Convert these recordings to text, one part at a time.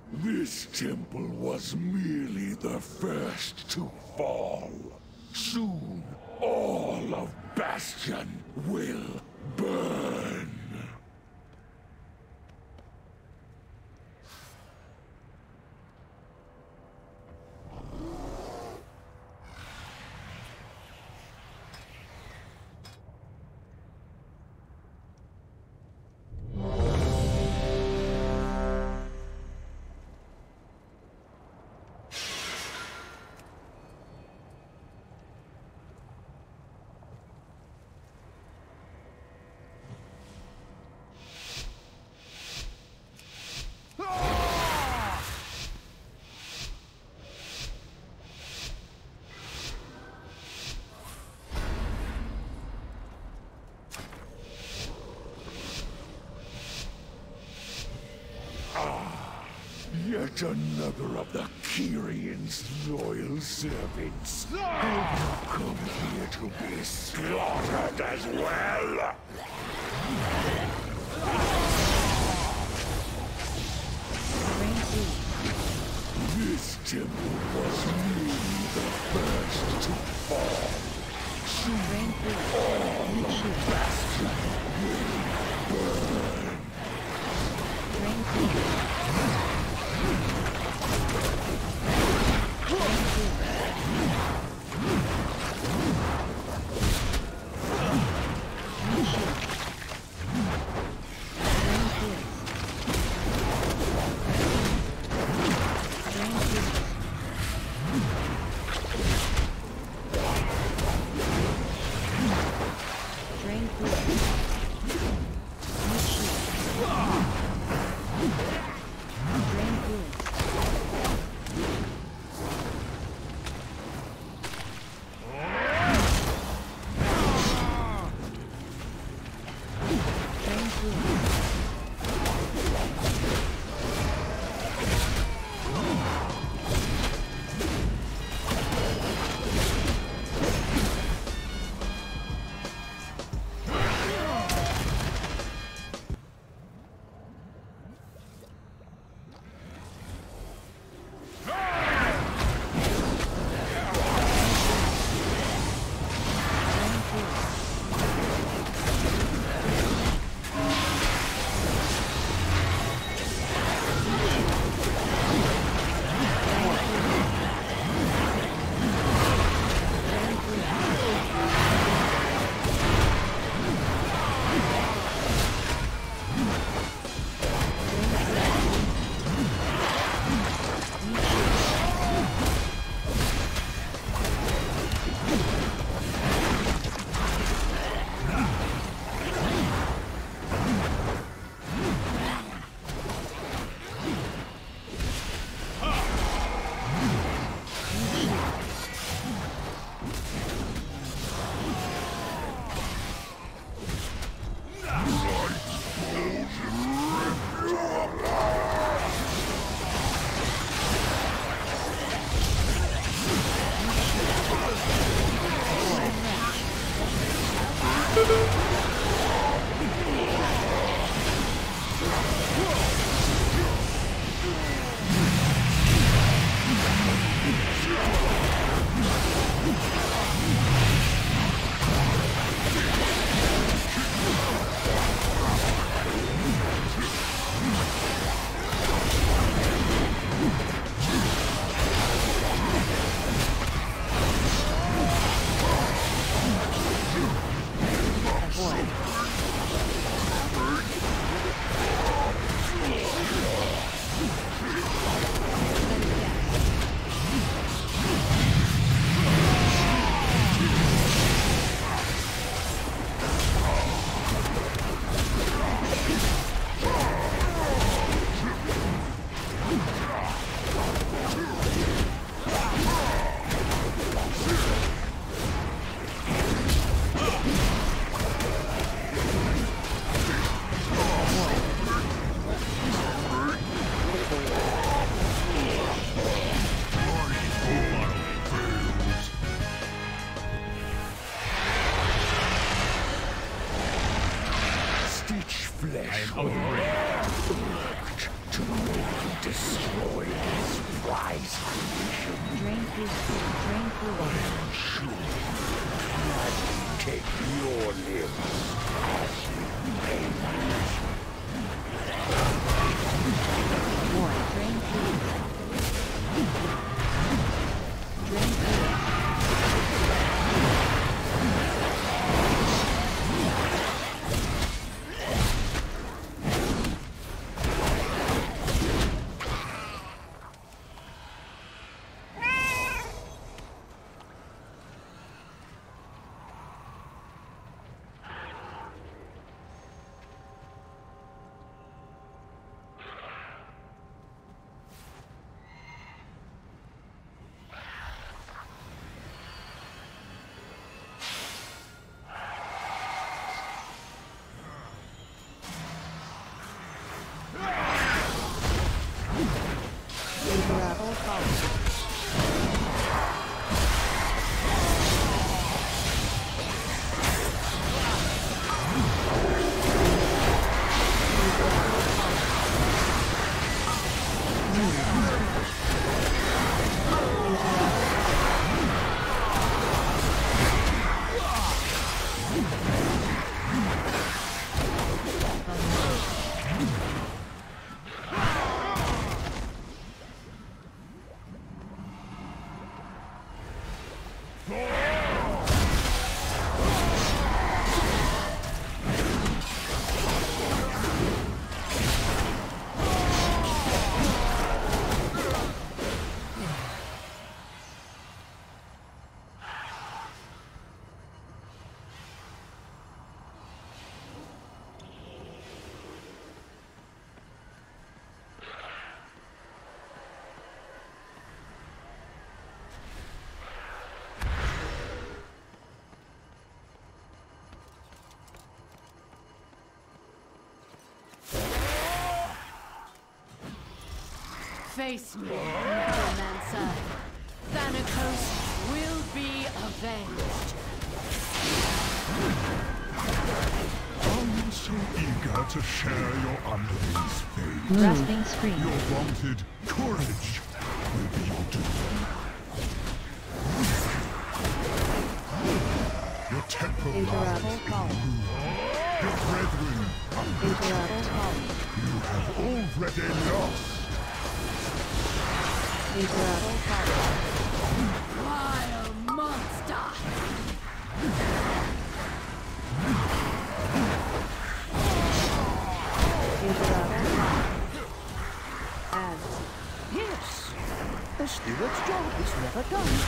This temple was merely the first to fall. Soon, all of Bastion will burn. Yet another of the Kyrian's loyal servants. Have you come here to be slaughtered as well? This temple was merely the first to fall. Soon all of Bastion will burn. wise creation. Drain fluid. Drain fluid. I am sure gladly take your limbs as you may wish. More. Drain fluid. Drain fluid. Face me, Necromancer. Thanatos will be avenged. Are you so eager to share your underling's fate? Grasping screen. Your vaunted courage will be your doom. Your temple lies in ruin. Your brethren unprotected. You have already lost. Vile monster! And Yes, the steward's job is never done.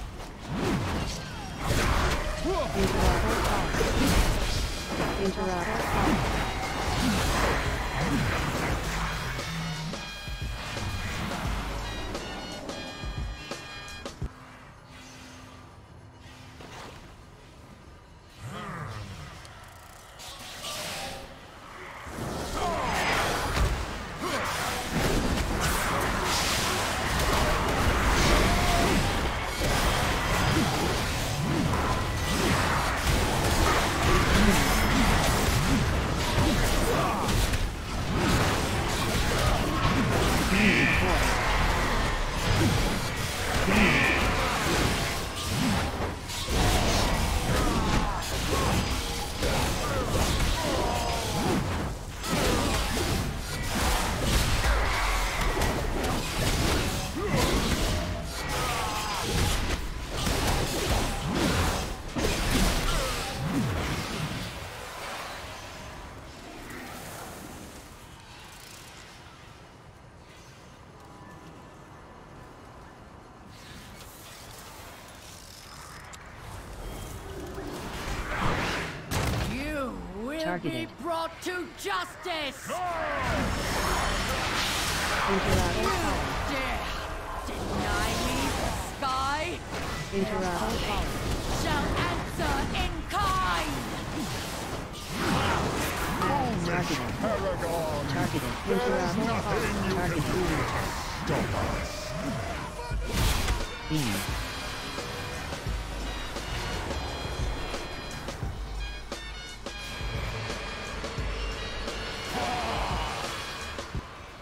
Be brought to justice! You dare deny me the sky? Shall answer in kind! Paragon! There's nothing you can do to stop us.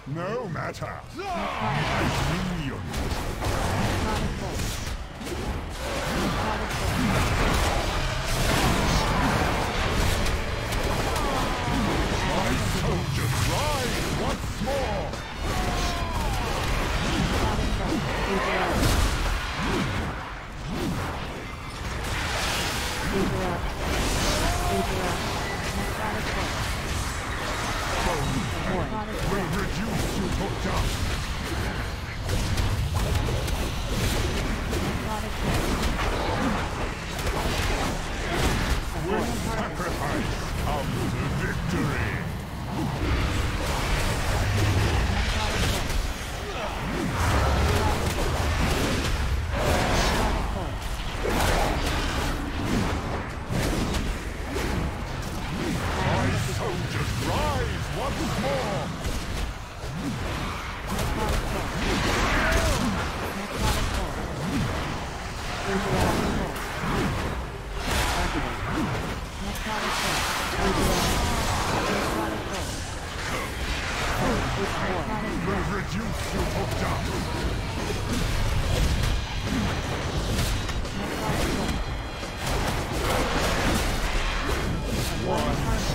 No matter. Necrotic Minions. bolt. Necrotic bolt. My soldiers rise once more. Necrotic bolt. Uber up. Uber up. Uber up. Necrotic bolt. Necrotic Will bolt. reduce you to dust. Necrotic bolt. With sacrifice comes victory. Necrotic bolt. Necrotic bolt. My soldiers rise once more. Necrotic bolt. Necrotic bolt. Ultrawide bolt. Targeted. Necrotic bolt. Ultrawide. Necrotic bolt. Necrotic Will bolt. reduce you to dust. Necrotic bolt. One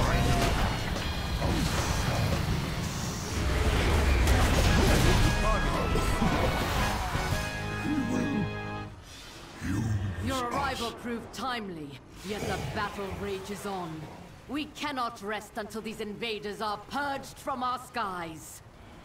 Your arrival proved timely, yet the battle rages on. We cannot rest until these invaders are purged from our skies.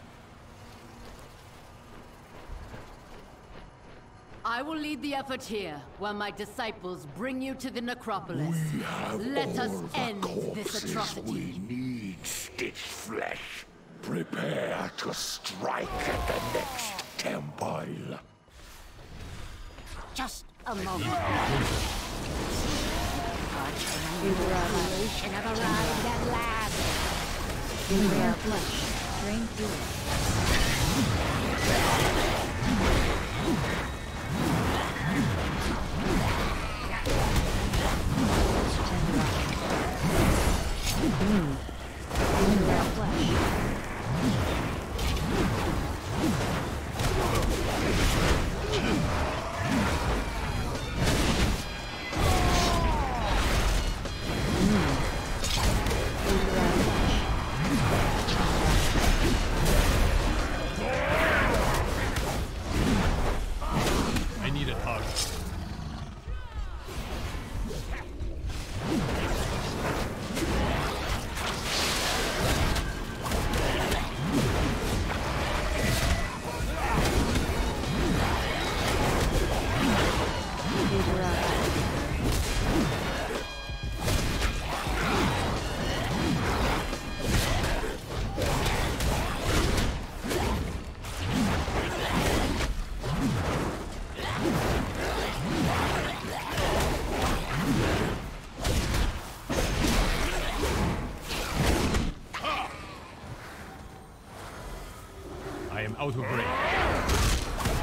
I will lead the effort here, while my disciples bring you to the necropolis. We have Let us all the end this corpses atrocity. we need, stitched flesh. Prepare to strike at the next temple. Just a moment. Uber Evolution have arrived at last. Rare flesh. Drain fluid. Rare flesh. I need a hug. I am out of range.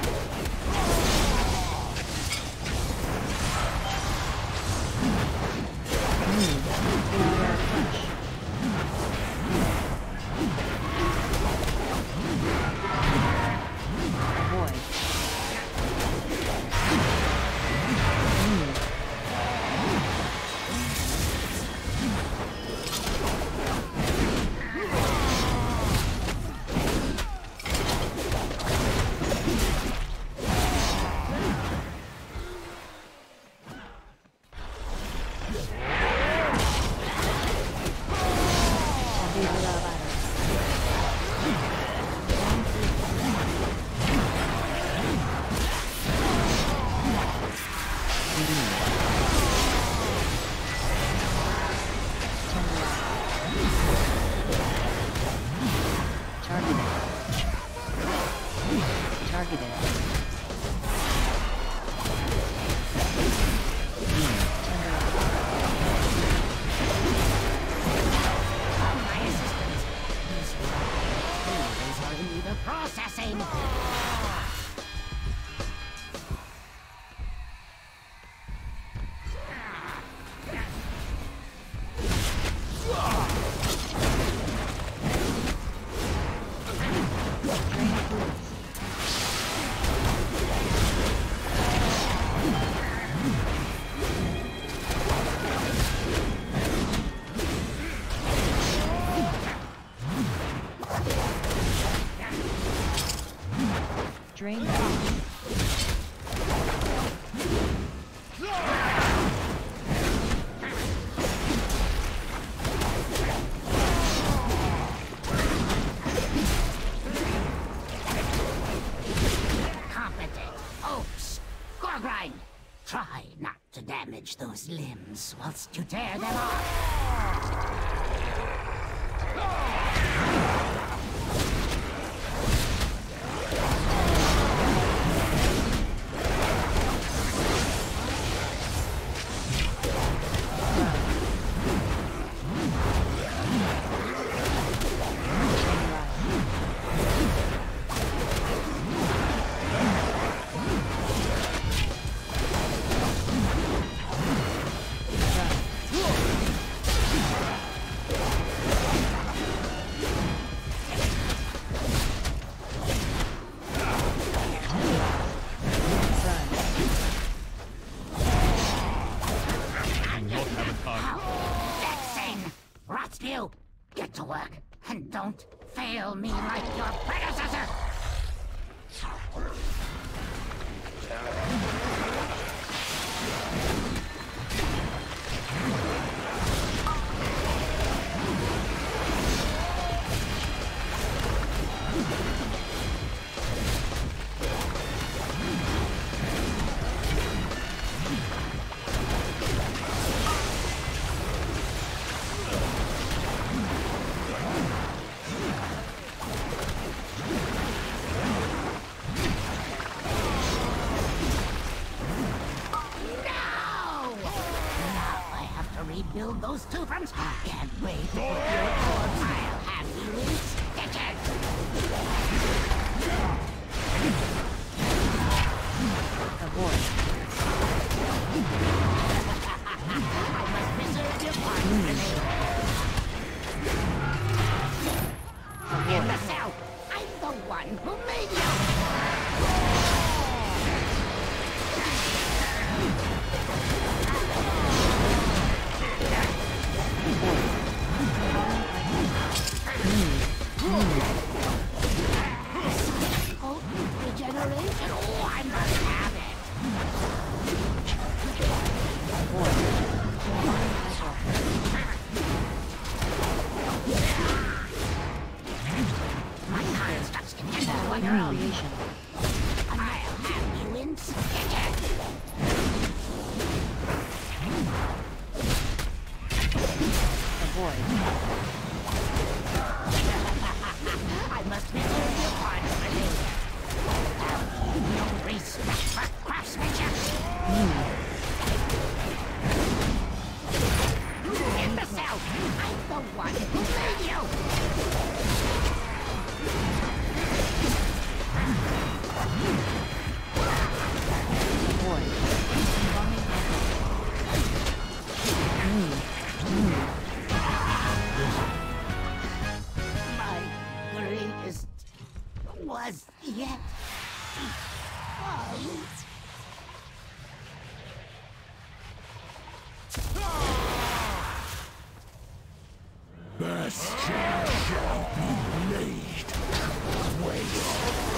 Drain. Competent. Oops. Gorgrind, try not to damage those limbs whilst you tear them off. Get to work, and don't fail me like your predecessor! Build those two fronts. I can't wait to put your corpse. I'll have you in stitches. Avoid. I must preserve your partner. In the cell. I'm the one who made you. Regeneration? Oh, I must have it. My constructs can handle one Humiliation. I'll have you in stitches. Avoid. I must preserve your partner. No respect for craftsmanship. Imbecile! I'm the one who made you! Avoid. My greatest was yet Bastion shall be laid to waste.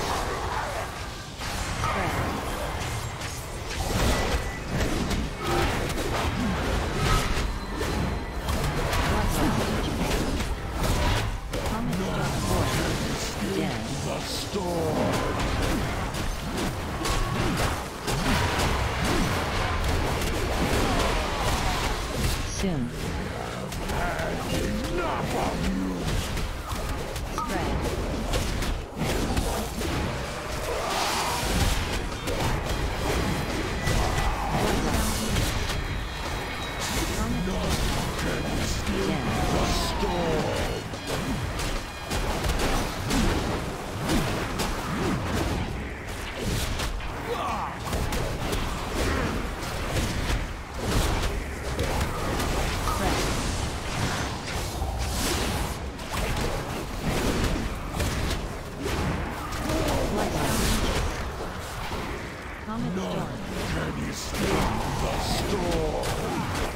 The storm. Soon. Enough of you. Spread. None can still the storm. Comet storm. Can you still the storm?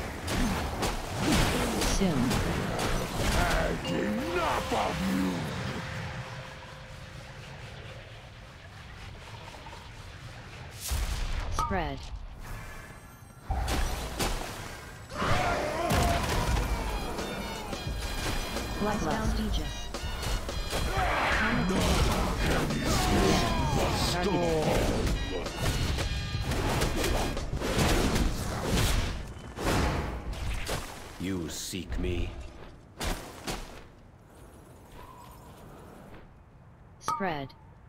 Soon. And enough of you. Spread. Blightbound Aegis. You seek me. Spread.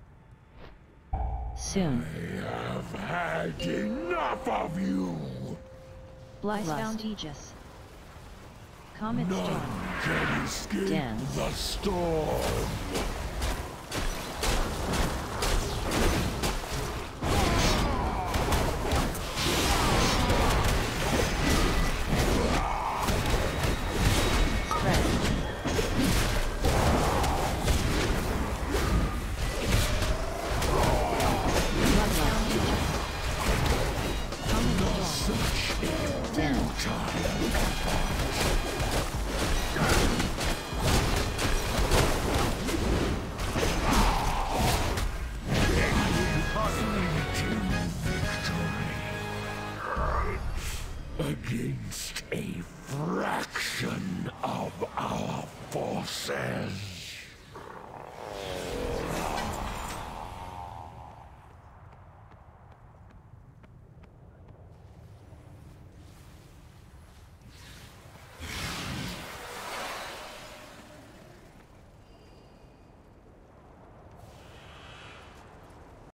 Soon. I've had enough of you! Blightbound Aegis. Comet None Storm. can escape Dance. the storm! Spread. Bloodbound Aegis. Comet Storm. Dance. Against